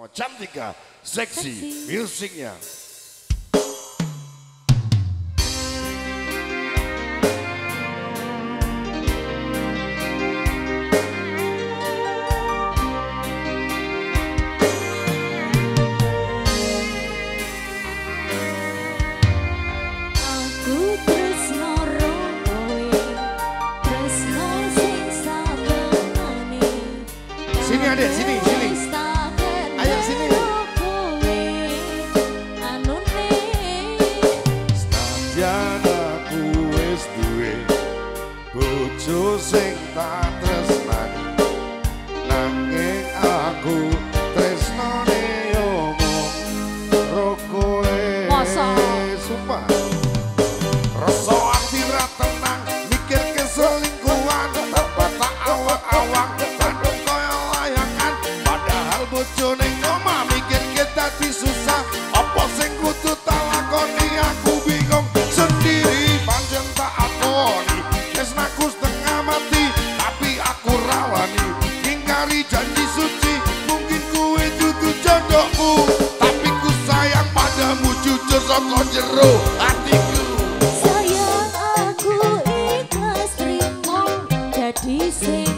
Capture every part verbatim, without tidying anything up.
jam tiga seksi musiknya. Sini adek, sini, sini. Ayo sini. Senajan aku wis duwe bojo sing tak tresnani, nanging aku tresnane yo mung rokoe. Sumpah. Rasa ati ra tenang, mikir keselingkuhan, tanpa tak awak-awak. Bojo ning omah mikir kita disusah, apa sing kudu tak lakoni aku bingung sendiri. Pancen tak akoni tresnaku setengah mati, tapi aku rawani ingkari janji suci. Mungkin kuwe dudu jodohmu, tapi ku sayang padamu jujur saka jero hatiku. Sayang aku ikhlas trimo jadi sing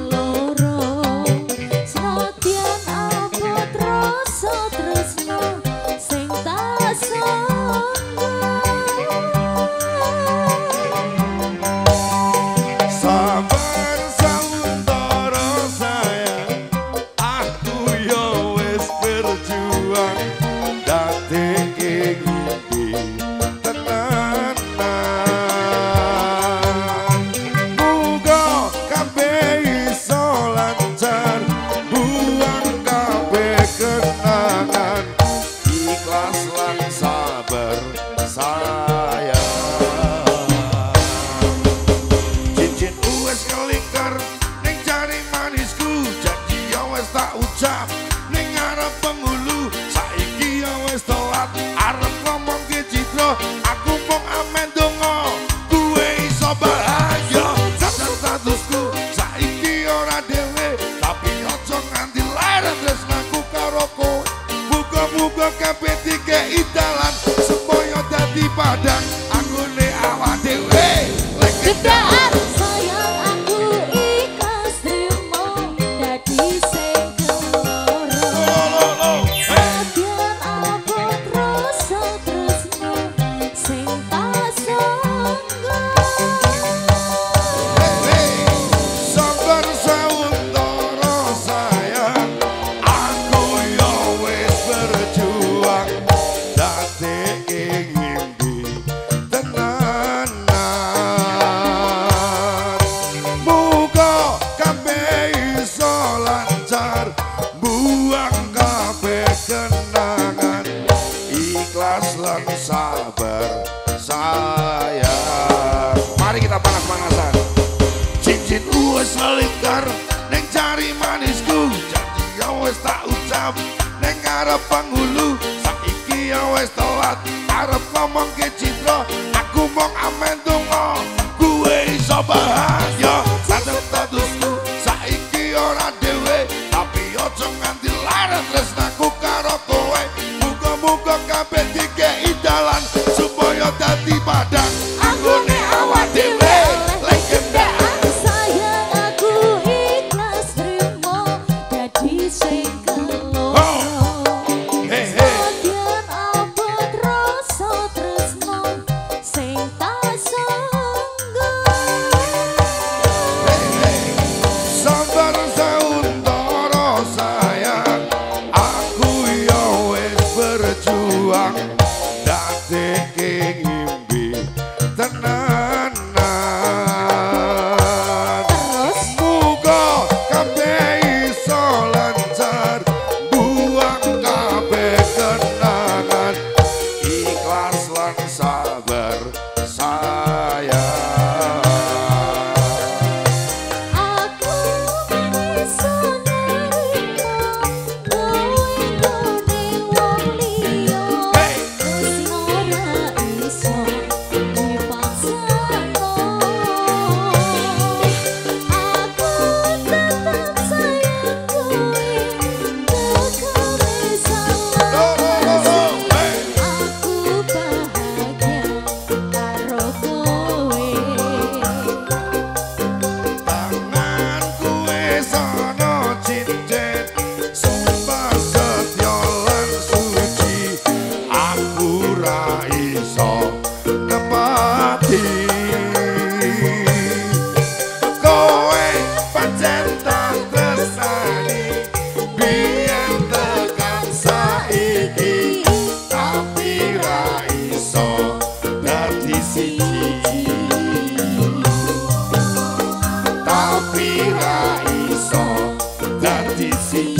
ning arep penghulu saiki ya wis telat arep ngomong ke Citra aku mung amen donga kuwe iso bahagia. Jajal statusku saiki ora dhewe tapi aja nganti lara tresnaku karo kowe. Muga-muga kabeh dikei dalan supaya dadi padang anggone awak dhewe lek gedaan. Sayang aku ikhlas trimo dadi sing sabar sayang. Mari kita panas-panasan. Cincin wis selingkar ning jari manisku, janji ya wis tak ucap ning arep penghulu saiki ya wis telat arep ngomong ke Citra aku mung amen donga kuwe iso bahagia. Sadar statusku saiki ora dhewe tapi aja nganti lara tresnaku karo kowe. Muga-muga kabeh dikei dalan supaya dadi padang anggone awak dhewe lek gendaan. Sayang aku ikhlas trimo dadi sing keloro. Sebagian abot rasa tresno sing tak sangga. Sabar sauntara sayang aku ya wis berjuang dadeke ngimpi di sini.